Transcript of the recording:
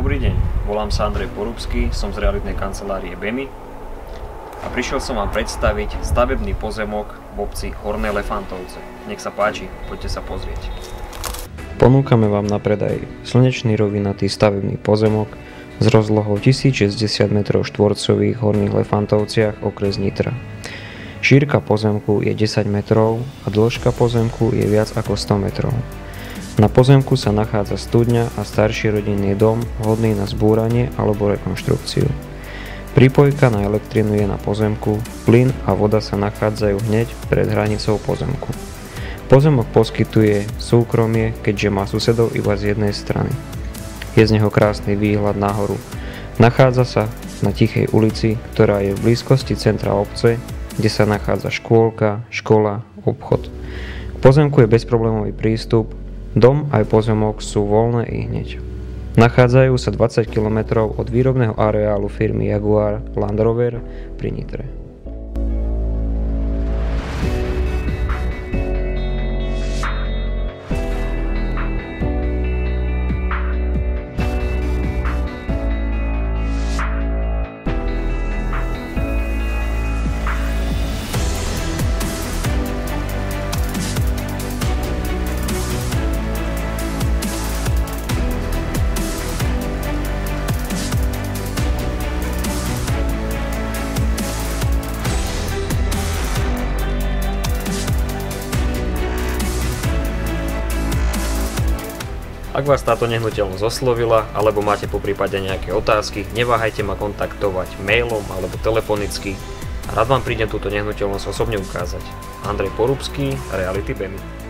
Dobrý deň, volám sa Andrej Porubský, som z realitnej kancelárie BEMI a prišiel som vám predstaviť stavebný pozemok v obci Horné Lefantovce. Nech sa páči, poďte sa pozrieť. Ponúkame vám na predaj slnečný rovinatý stavebný pozemok s rozlohou 1060 m2 v Horných Lefantovciach, okres Nitra. Šírka pozemku je 10 metrov a dĺžka pozemku je viac ako 100 metrov. Na pozemku sa nachádza studňa a starší rodinný dom vhodný na zbúranie alebo rekonštrukciu. Prípojka na elektrinu je na pozemku, plyn a voda sa nachádzajú hneď pred hranicou pozemku. Pozemok poskytuje súkromie, keďže má susedov iba z jednej strany. Je z neho krásny výhľad nahoru. Nachádza sa na tichej ulici, ktorá je v blízkosti centra obce, kde sa nachádza škôlka, škola, obchod. K pozemku je bezproblémový prístup. Dom aj pozemok sú voľné ihneď. Nachádzajú sa 20 km od výrobného areálu firmy Jaguar Land Rover pri Nitre. Ak vás táto nehnuteľnosť oslovila, alebo máte poprípade nejaké otázky, neváhajte ma kontaktovať mailom alebo telefonicky a rád vám prídem túto nehnuteľnosť osobne ukázať. Andrej Porubský, Reality BEMI.